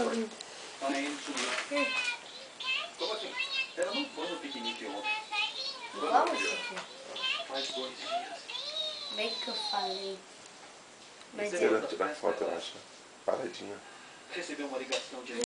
Aí ele sumiu. Como assim? Ela não foi no piquenique ontem. Vamos, Chiquinho? Faz 2 dias. Bem que eu falei. Mas Recebeu é... Tirar foto, eu acho. Paradinha. Recebeu uma ligação de